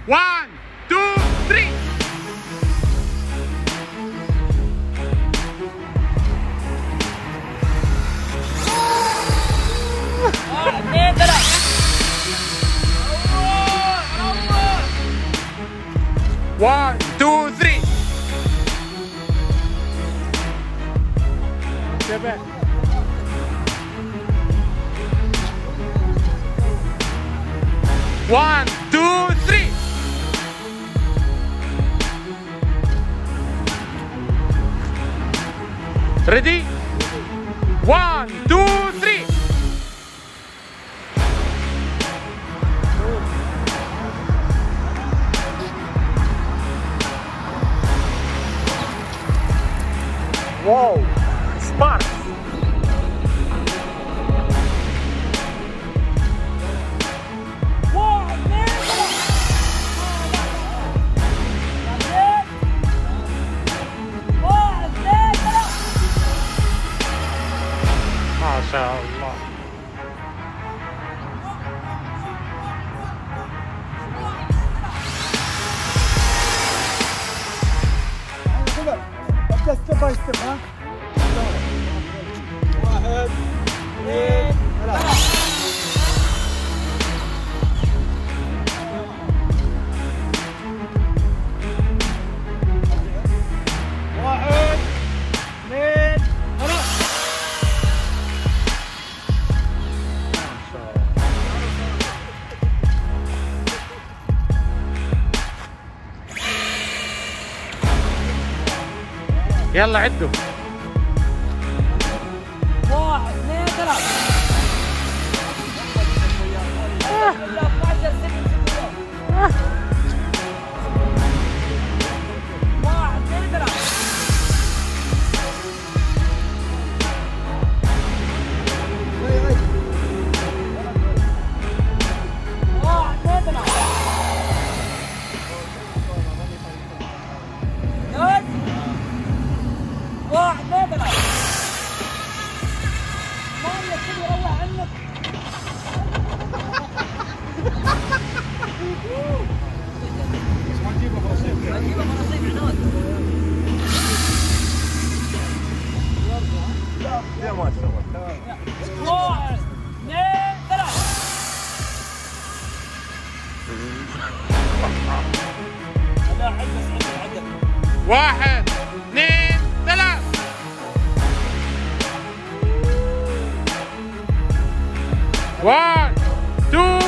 1 2 3. اثنين ثلاث. 1 2 3. شباب 1 2 3. Ready? 1 2 3. Wow, spark. ما شاء الله. ابدا ستيب باي ستيب. ها 1 2 3. 1 2 3. يلا عدوا. 1 2 3. 12 1 2 3. 1 2 3. ما يصير يروح عنك. نجيبه برصيف عناد. يا ما شاء الله. 1 2 3. لا عد بس عد. 1 2 3. 1 2